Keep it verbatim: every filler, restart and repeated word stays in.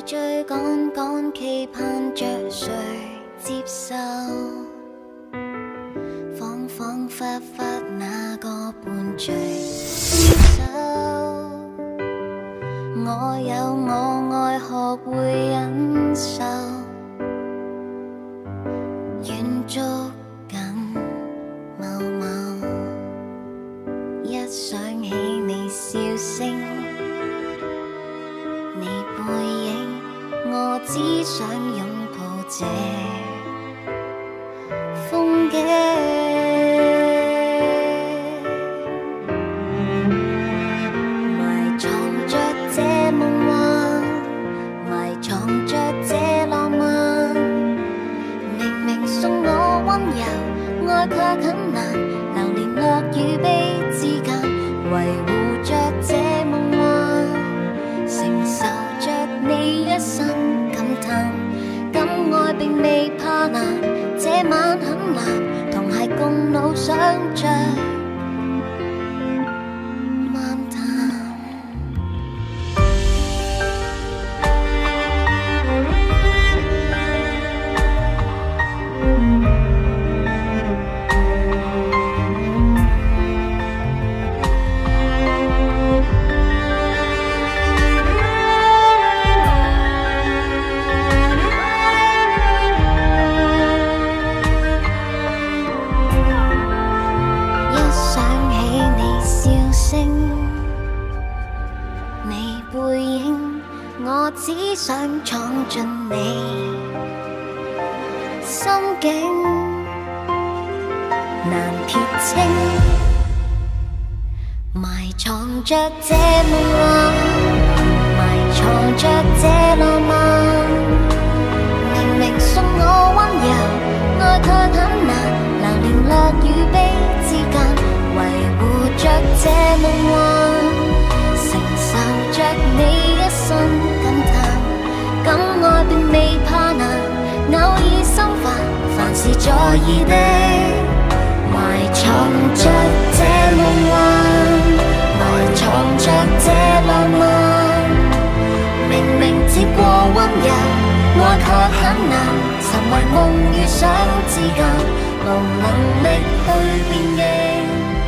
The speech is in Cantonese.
追追趕趕，期盼着誰接受？恍恍惚惚那個伴隨牽手，我有我愛，學會忍受，遠捉緊某某，一想起你笑聲，你背影，我只想擁抱這風景。埋藏着這夢幻，埋藏着這浪漫，明明送我溫柔，愛卻很難，流連樂與悲之間，維護着這夢幻，承受着你一生感嘆，敢愛並未怕難，這晚很藍，同偕共老想着漫談。只想闖進你心境，難撇清，埋藏着這夢幻，埋藏着這浪漫，明明送我溫柔，愛卻很難，流連樂與悲之間，維護着這夢幻，承受着你一生感嘆，敢愛並未怕難，偶爾心煩，凡事在意的，埋藏着這夢幻，埋藏着這浪漫，明明接過溫柔，愛卻很難，沉迷夢與想之間，無能力去辨認。